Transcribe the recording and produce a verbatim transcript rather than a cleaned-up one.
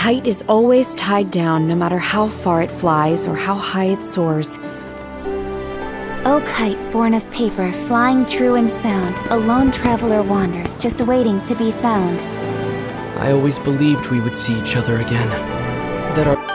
kite is always tied down no matter how far it flies or how high it soars. O kite born of paper, flying true and sound, a lone traveler wanders, just waiting to be found. I always believed we would see each other again. That our